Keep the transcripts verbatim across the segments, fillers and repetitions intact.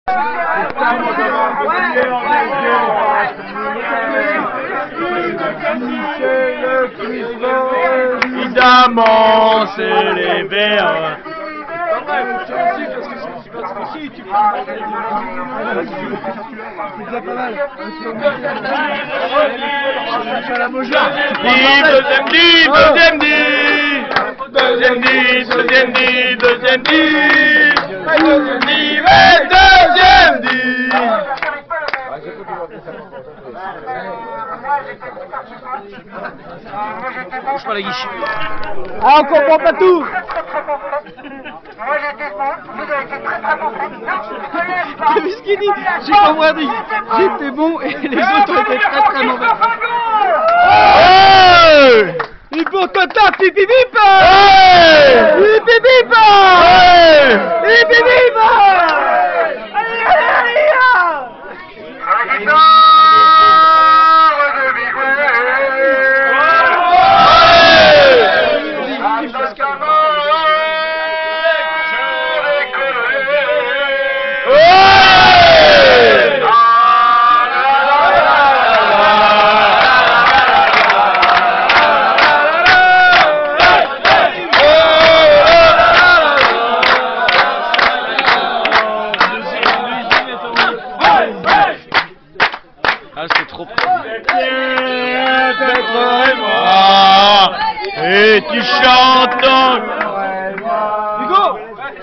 Évidemment, c'est les verts. Deuxième dit, deuxième dit, deuxième dit, deuxième dit, deuxième dit, deuxième dit, mais deuxième dit. Bouge pas la guiche. Ah, on comprend pas tout. Moi j'étais bon, vous avez été très très bon. T'as vu ce qu'il dit? J'ai compris. J'étais bon et les autres ont été très très mauvais. Hey! Et pour Tota, pipi bip! Hey! Pipi bip! Hey! Pipi bip! Allez, allez, allez! Ah, c'est trop. Et tu chantes donc. Hugo!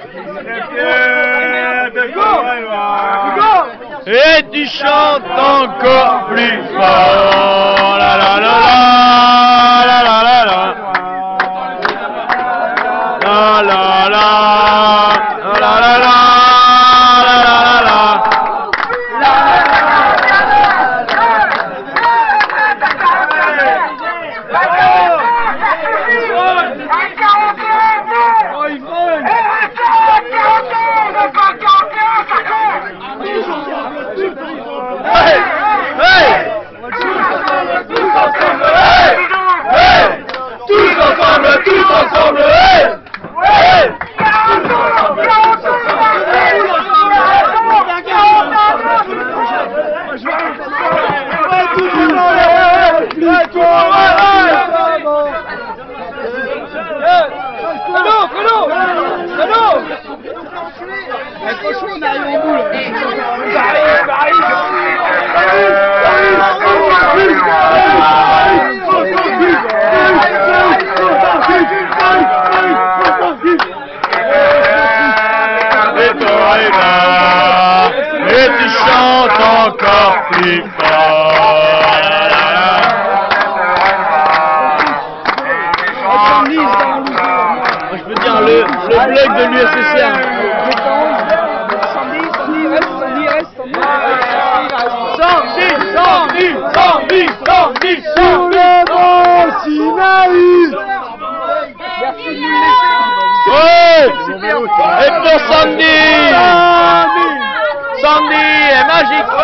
Hugo! Et tu chantes encore plus fort. La la la la la la la la. La la la la la la la. Franchement, on arrive au bout là. Paris, Paris, et tu chantes encore plus fort. Moi je peux dire le, le blog de l'U S S R. Sous le vent Sinaï. Merci de nous laisser. Ouais. Et pour Sandy. Sandy est magique.